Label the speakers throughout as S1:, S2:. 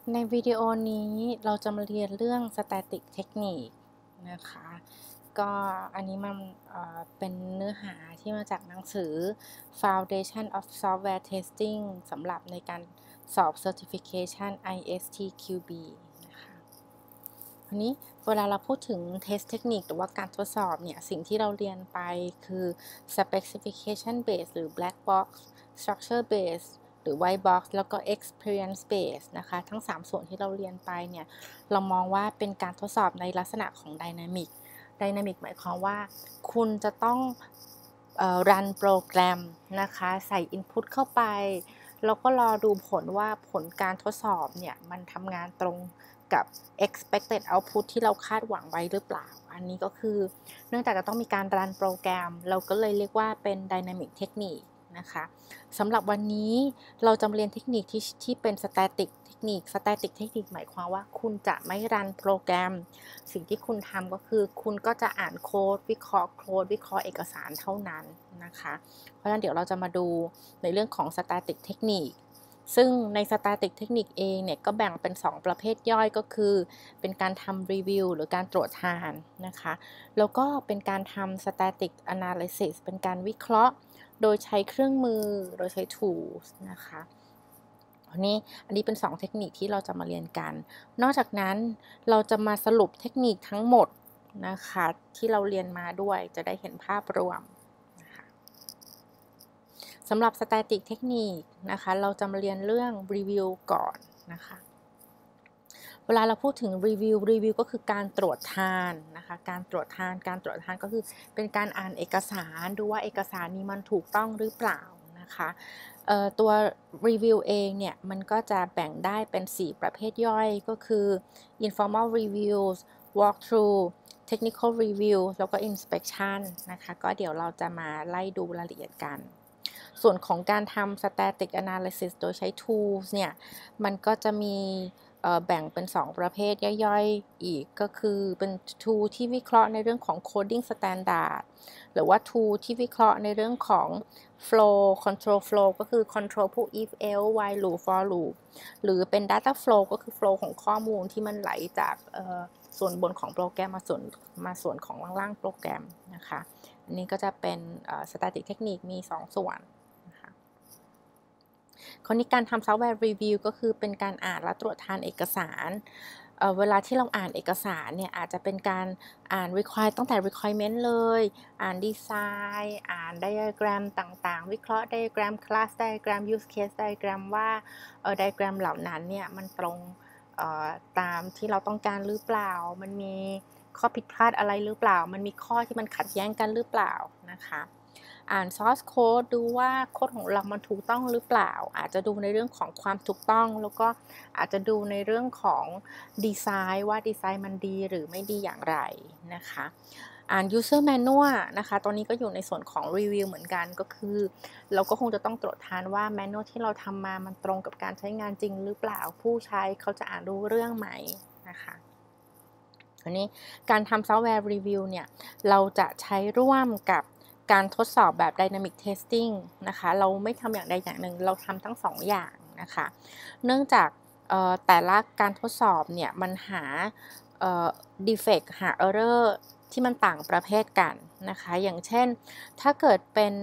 S1: ในวิดีโอนี้เราจะมาเรียนเรื่อง Static Technique นะคะก็อันนี้มันเป็นเนื้อหาที่มาจากหนังสือ Foundation of Software Testing สำหรับในการสอบ Certification ISTQB นะคะวันนี้เวลาเราพูดถึง Test Technique หรือว่าการทดสอบเนี่ยสิ่งที่เราเรียนไปคือ Specification Based หรือ Black Box Structure Based หรือ White Box แล้วก็ Experience Based นะคะทั้ง3ส่วนที่เราเรียนไปเนี่ยเรามองว่าเป็นการทดสอบในลักษณะของ Dynamic หมายความว่าคุณจะต้องรันโปรแกรมนะคะใส่ Input เข้าไปแล้วก็รอดูผลว่าผลการทดสอบเนี่ยมันทำงานตรงกับ expected output ที่เราคาดหวังไว้หรือเปล่าอันนี้ก็คือเนื่องจากจะต้องมีการรันโปรแกรมเราก็เลยเรียกว่าเป็น Dynamic Technique นะคะสำหรับวันนี้เราจะมาเรียนเทคนิคที่เป็น Static Technique หมายความว่าคุณจะไม่รันโปรแกรมสิ่งที่คุณทำก็คือคุณก็จะอ่านโค้ดวิเคราะห์เอกสารเท่านั้นนะคะเพราะฉะนั้นเดี๋ยวเราจะมาดูในเรื่องของ Static Technique ซึ่งใน Static Technique เองเนี่ยก็แบ่งเป็น2ประเภทย่อยก็คือเป็นการทำรีวิวหรือการตรวจทานนะคะแล้วก็เป็นการทำ Static Analysis เป็นการวิเคราะห์โดยใช้เครื่องมือโดยใช้ tools นะคะอันนี้เป็น2เทคนิคที่เราจะมาเรียนกันนอกจากนั้นเราจะมาสรุปเทคนิคทั้งหมดนะคะที่เราเรียนมาด้วยจะได้เห็นภาพรวมนะคะสำหรับ Static Technique นะคะเราจะมาเรียนเรื่อง Review ก่อนนะคะเวลาเราพูดถึงรีวิวก็คือการตรวจทานนะคะการตรวจทานก็คือเป็นการอ่านเอกสารดูว่าเอกสารนี้มันถูกต้องหรือเปล่านะคะตัวรีวิวเองเนี่ยมันก็จะแบ่งได้เป็น4ประเภทย่อยก็คือ informal reviews walkthrough technical review แล้วก็ inspection นะคะก็เดี๋ยวเราจะมาไล่ดูรายละเอียดกันส่วนของการทำ static analysis โดยใช้ tools เนี่ยมันก็จะมีแบ่งเป็น2ประเภทย่อยๆอีกก็คือเป็น tool ที่วิเคราะห์ในเรื่องของ coding standard หรือว่า tool ที่วิเคราะห์ในเรื่องของ flow control flow ก็คือ control พวก if else while loop for loop หรือเป็น data flow ก็คือ flow ของข้อมูลที่มันไหลจากส่วนบนของโปรแกรมมาส่วนของล่างๆโปรแกรมนะคะอันนี้ก็จะเป็นstatic technique มี2ส่วนคราวนี้การทำซอฟต์แวร์รีวิวก็คือเป็นการอ่านและตรวจทานเอกสารเวลาที่เราอ่านเอกสารเนี่ยอาจจะเป็นการอ่าน require ตั้งแต่ requirement เลยอ่านดีไซน์อ่าน diagram ต่างๆวิเคราะห์ diagram class diagram use case diagram ว่าdiagram เหล่านั้นเนี่ยมันตรงตามที่เราต้องการหรือเปล่ามันมีข้อผิดพลาดอะไรหรือเปล่ามันมีข้อที่มันขัดแย้งกันหรือเปล่านะคะอ่าน source code ดูว่าโค้ดของเรามันถูกต้องหรือเปล่าอาจจะดูในเรื่องของความถูกต้องแล้วก็อาจจะดูในเรื่องของดีไซน์ว่าดีไซน์มันดีหรือไม่ดีอย่างไรนะคะอ่าน user manual นะคะตอนนี้ก็อยู่ในส่วนของรีวิวเหมือนกันก็คือเราก็คงจะต้องตรวจทานว่า manual ที่เราทำมามันตรงกับการใช้งานจริงหรือเปล่าผู้ใช้เขาจะอ่านรู้เรื่องไหมนะคะอันนี้การทำซอฟต์แวร์รีวิวเนี่ยเราจะใช้ร่วมกับการทดสอบแบบ Dynamic Testing นะคะเราไม่ทำอย่างใดอย่างหนึ่งเราทำทั้ง2อย่างนะคะเนื่องจากแต่ละการทดสอบเนี่ยมันหาdefect หา error ที่มันต่างประเภทกันนะคะอย่างเช่นถ้าเกิดเป็น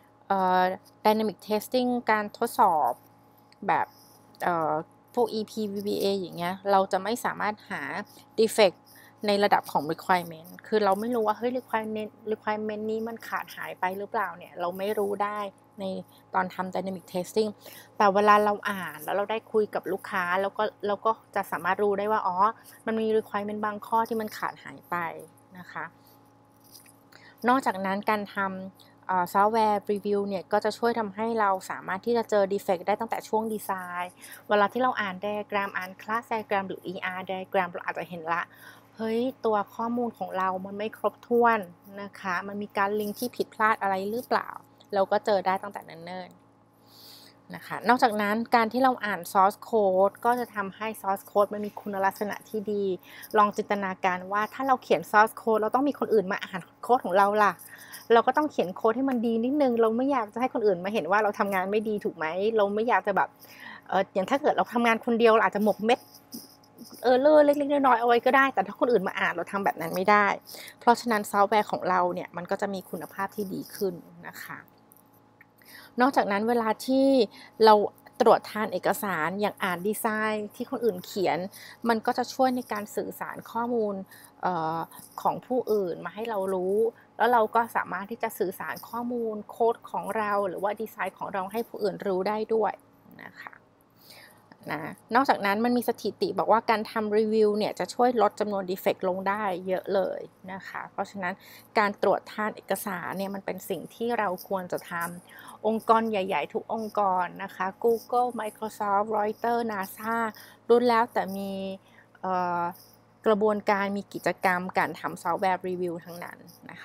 S1: Dynamic Testing การทดสอบแบบพวก EP VBA อย่างเงี้ยเราจะไม่สามารถหา defect ในระดับของ requirement คือเราไม่รู้ว่าเฮ้ย requirement นี้มันขาดหายไปหรือเปล่าเนี่ยเราไม่รู้ได้ในตอนทำ dynamic testing แต่เวลาเราอ่านแล้วเราได้คุยกับลูกค้าเราก็จะสามารถรู้ได้ว่าอ๋อมันมี requirement บางข้อที่มันขาดหายไปนะคะนอกจากนั้นการทำซอฟต์แวร์รีวิวเนี่ยก็จะช่วยทำให้เราสามารถที่จะเจอ defect ได้ตั้งแต่ช่วงดีไซน์เวลาที่เราอ่าน diagram อ่าน class diagram หรือ ER diagram เราอาจจะเห็นละเฮ้ยตัวข้อมูลของเรามันไม่ครบถ้วนนะคะมันมีการลิงก์ที่ผิดพลาดอะไรหรือเปล่าเราก็เจอได้ตั้งแต่เนิ่นๆนะคะนอกจากนั้นการที่เราอ่าน source code ก็จะทำให้ source code มันมีคุณลักษณะที่ดีลองจินตนาการว่าถ้าเราเขียน source code เราต้องมีคนอื่นมาอ่านโค้ดของเราล่ะเราก็ต้องเขียนโค้ดให้มันดีนิดนึงเราไม่อยากจะให้คนอื่นมาเห็นว่าเราทำงานไม่ดีถูกไหมเราไม่อยากจะแบบอย่างถ้าเกิดเราทำงานคนเดียวเราอาจจะหมกเม็ดเลอร์เล็กๆน้อยๆเอาไว้ก็ได้แต่ถ้าคนอื่นมาอ่านเราทำแบบนั้นไม่ได้เพราะฉะนั้นซอฟต์แวร์ของเราเนี่ยมันก็จะมีคุณภาพที่ดีขึ้นนะคะนอกจากนั้นเวลาที่เราตรวจทานเอกสารอย่างอ่านดีไซน์ที่คนอื่นเขียนมันก็จะช่วยในการสื่อสารข้อมูลของผู้อื่นมาให้เรารู้แล้วเราก็สามารถที่จะสื่อสารข้อมูลโค้ดของเราหรือว่าดีไซน์ของเราให้ผู้อื่นรู้ได้ด้วยนะคะนอกจากนั้นมันมีสถิติบอกว่าการทำรีวิวเนี่ยจะช่วยลดจำนวนดีเฟกต์ลงได้เยอะเลยนะคะเพราะฉะนั้นการตรวจทานเอกสารเนี่ยมันเป็นสิ่งที่เราควรจะทำองค์กรใหญ่ๆทุกองค์กรนะคะ Google Microsoft Reuters NASA รุ่นแล้วแต่มีกระบวนการมีกิจกรรมการทำซอฟต์แวร์รีวิวทั้งนั้นนะคะ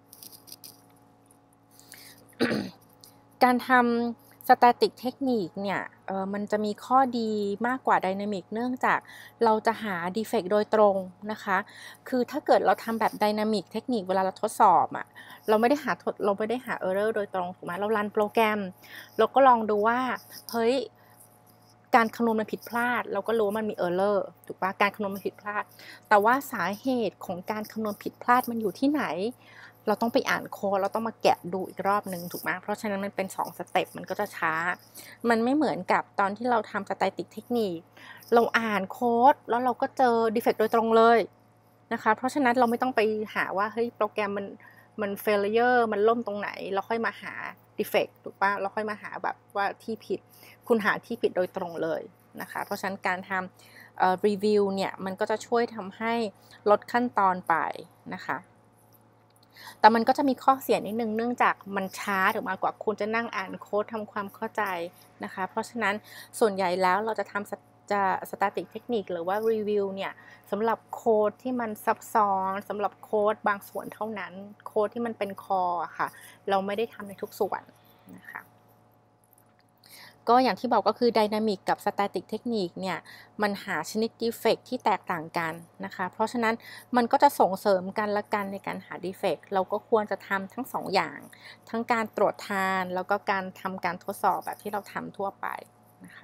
S1: การทำ static technique เนี่ยมันจะมีข้อดีมากกว่า dynamic เนื่องจากเราจะหา defect โดยตรงนะคะคือถ้าเกิดเราทำแบบ dynamic technique เวลาเราทดสอบอะเราไม่ได้หา error โดยตรงถูกไหมเรารันโปรแกรมเราก็ลองดูว่าเฮ้ยการคำนวณมันผิดพลาดเราก็รู้ว่ามันมี error ถูกปะการคำนวณมันผิดพลาดแต่ว่าสาเหตุของการคำนวณผิดพลาดมันอยู่ที่ไหนเราต้องไปอ่านโค้ดเราต้องมาแกะดูอีกรอบนึงถูกไหมเพราะฉะนั้นมันเป็น2สเต็ปมันก็จะช้ามันไม่เหมือนกับตอนที่เราทำ static technique เราอ่านโค้ดแล้วเราก็เจอ defect โดยตรงเลยนะคะเพราะฉะนั้นเราไม่ต้องไปหาว่าเฮ้ยโปรแกรมมัน failure มันล่มตรงไหนเราค่อยมาหา defect ถูกป่ะเราค่อยมาหาแบบว่าที่ผิดคุณหาที่ผิดโดยตรงเลยนะคะเพราะฉะนั้นการทำรีวิวเนี่ยมันก็จะช่วยทำให้ลดขั้นตอนไปนะคะแต่มันก็จะมีข้อเสียนิดนึงเนื่องจากมันช้าถึงมากกว่าคุณจะนั่งอ่านโค้ดทำความเข้าใจนะคะเพราะฉะนั้นส่วนใหญ่แล้วเราจะทำstatic technique หรือว่ารีวิวเนี่ยสำหรับโค้ดที่มันซับซ้อนสำหรับโค้ดบางส่วนเท่านั้นโค้ดที่มันเป็นคอค่ะเราไม่ได้ทำในทุกส่วนนะคะก็อย่างที่บอกก็คือ Dynamic กับ Static Technique เนี่ยมันหาชนิด Defect ที่แตกต่างกันนะคะเพราะฉะนั้นมันก็จะส่งเสริมกันและกันในการหา Defect เราก็ควรจะทำทั้ง2อย่างทั้งการตรวจทานแล้วก็การทำการทดสอบแบบที่เราทำทั่วไปนะคะ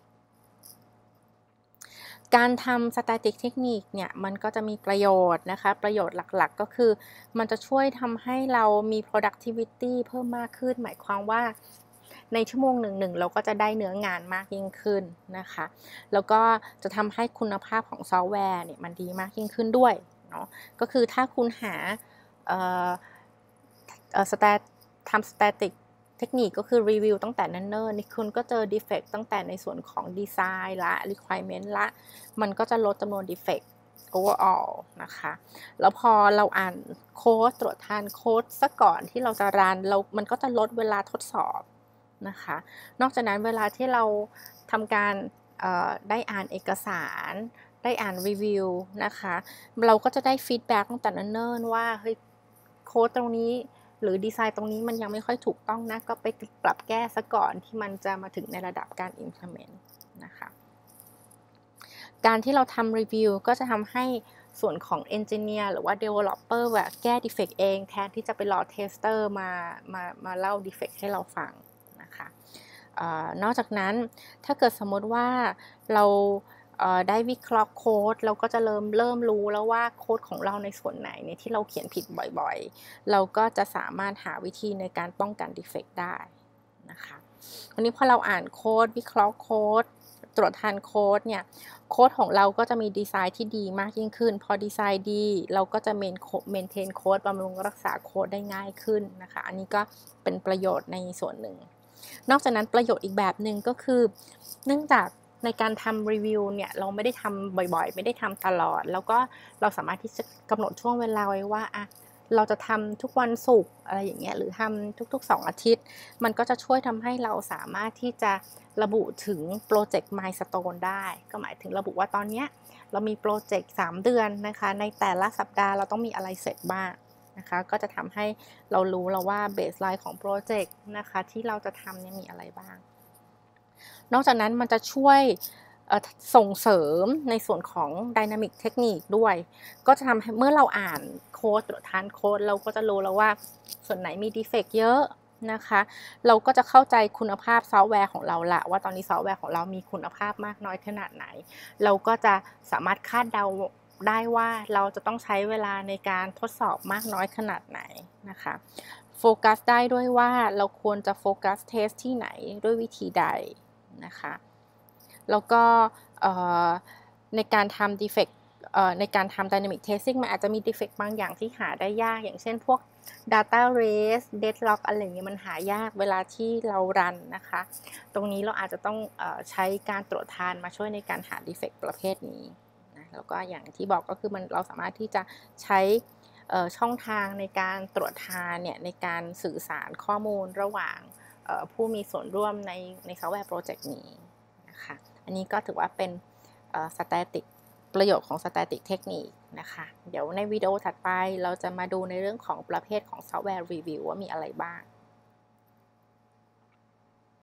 S1: การทำ static technique เนี่ยมันก็จะมีประโยชน์นะคะประโยชน์หลักๆก็คือมันจะช่วยทำให้เรามี productivity เพิ่มมากขึ้นหมายความว่าในชั่วโมงหนึ่งเราก็จะได้เนื้องานมากยิ่งขึ้นนะคะแล้วก็จะทำให้คุณภาพของซอฟต์แวร์เนี่ยมันดีมากยิ่งขึ้นด้วยเนาะก็คือถ้าคุณหาทำ staticเทคนิคก็คือรีวิวตั้งแต่เนิ่นๆคุณก็เจอ defect ตั้งแต่ในส่วนของดีไซน์ละ requirement ละมันก็จะลดจำนวน defect overall นะคะแล้วพอเราอ่านโค้ดตรวจทานโค้ดซะก่อนที่เราจะรันมันก็จะลดเวลาทดสอบนะคะนอกจากนั้นเวลาที่เราทำการได้อ่านเอกสารได้อ่านรีวิวนะคะเราก็จะได้ฟีดแบ็กตั้งแต่เนิ่นๆว่าเฮ้ยโค้ดตรงนี้หรือดีไซน์ตรงนี้มันยังไม่ค่อยถูกต้องนะก็ไปปรับแก้ซะก่อนที่มันจะมาถึงในระดับการ implement นะคะการที่เราทำรีวิวก็จะทำให้ส่วนของ Engineer หรือว่า Developer แบบแก้ defect เองแทนที่จะไปรอ Tester มาเล่า defect ให้เราฟังนะคะนอกจากนั้นถ้าเกิดสมมติว่าเราได้วิเคราะห์โค้ดเราก็จะเริ่มรู้แล้วว่าโค้ดของเราในส่วนไหนเนี่ยที่เราเขียนผิดบ่อยๆเราก็จะสามารถหาวิธีในการป้องกัน defect ได้นะคะทีนี้พอเราอ่านโค้ดวิเคราะห์โค้ดตรวจทานโค้ดเนี่ยโค้ดของเราก็จะมีดีไซน์ที่ดีมากยิ่งขึ้นพอดีไซน์ดีเราก็จะเมนเทนโค้ดบำรุงรักษาโค้ดได้ง่ายขึ้นนะคะอันนี้ก็เป็นประโยชน์ในส่วนหนึ่งนอกจากนั้นประโยชน์อีกแบบหนึ่งก็คือเนื่องจากในการทำรีวิวเนี่ยเราไม่ได้ทำบ่อยๆไม่ได้ทำตลอดแล้วก็เราสามารถที่จะกำหนดช่วงเวลาไว้ว่าเราจะทำทุกวันศุกร์อะไรอย่างเงี้ยหรือทำทุกๆ2 อาทิตย์มันก็จะช่วยทำให้เราสามารถที่จะระบุถึงโปรเจกต์มายสโตนได้ก็หมายถึงระบุว่าตอนนี้เรามีโปรเจกต์3 เดือนนะคะในแต่ละสัปดาห์เราต้องมีอะไรเสร็จบ้างนะคะก็จะทำให้เรารู้แล้วว่าเบสไลน์ของโปรเจกต์นะคะที่เราจะทำเนี่ยมีอะไรบ้างนอกจากนั้นมันจะช่วยส่งเสริมในส่วนของ Dynamic Technique ด้วยก็จะทำให้เมื่อเราอ่านโค้ดตรวจทานโค้ดเราก็จะรู้แล้วว่าส่วนไหนมี defect เยอะนะคะเราก็จะเข้าใจคุณภาพซอฟต์แวร์ของเราละว่าตอนนี้ซอฟต์แวร์ของเรามีคุณภาพมากน้อยขนาดไหนเราก็จะสามารถคาดเดาได้ว่าเราจะต้องใช้เวลาในการทดสอบมากน้อยขนาดไหนนะคะโฟกัสได้ด้วยว่าเราควรจะโฟกัสเทสที่ไหนด้วยวิธีใดนะคะแล้วก็ในการทำ defect ในการทำ dynamic testing มันอาจจะมี defect บางอย่างที่หาได้ยากอย่างเช่นพวก data race deadlock อะไรอย่างเงี้ยมันหายากเวลาที่เรารันนะคะตรงนี้เราอาจจะต้องใช้การตรวจทานมาช่วยในการหา defect ประเภทนี้นะแล้วก็อย่างที่บอกก็คือเราสามารถที่จะใช้ช่องทางในการตรวจทานเนี่ยในการสื่อสารข้อมูลระหว่างผู้มีส่วนร่วมในซอฟต์แวร์โปรเจกต์นี้นะคะอันนี้ก็ถือว่าเป็นstatic ประโยชน์ของ static technique นะคะเดี๋ยวในวิดีโอถัดไปเราจะมาดูในเรื่องของประเภทของ software review ว่ามีอะไรบ้าง